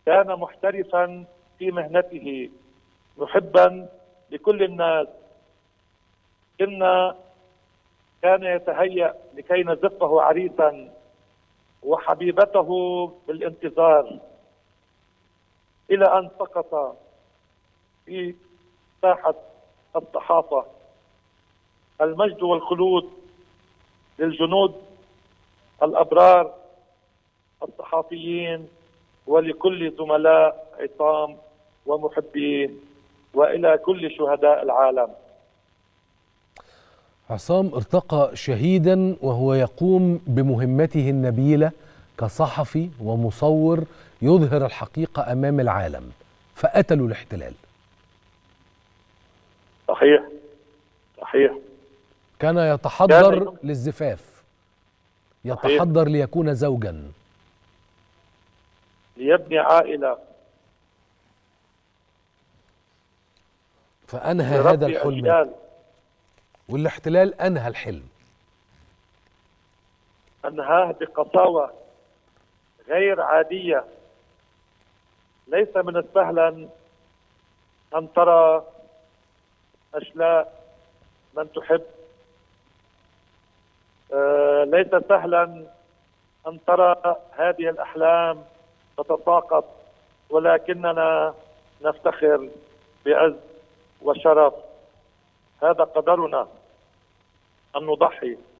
كان محترفا في مهنته، محبا لكل الناس. كان يتهيأ لكي نزفه عريسا وحبيبته بالانتظار، إلى أن سقط في ساحة الصحافة. المجد والخلود للجنود الأبرار الصحافيين، ولكل زملاء عصام ومحبيه، وإلى كل شهداء العالم. عصام ارتقى شهيدا وهو يقوم بمهمته النبيلة كصحفي ومصور يظهر الحقيقة أمام العالم، فقتلوا الاحتلال. صحيح صحيح. كان يتحضر للزفاف، يتحضر ليكون زوجا، ليبني عائلة، فأنهى هذا الحلم أجيال. والاحتلال أنهى الحلم، أنهاه بقساوة غير عادية. ليس من السهل أن ترى أشلاء من تحب، ليس سهلا أن ترى هذه الأحلام تتساقط، ولكننا نفتخر بعز وشرف. هذا قدرنا أن نضحي.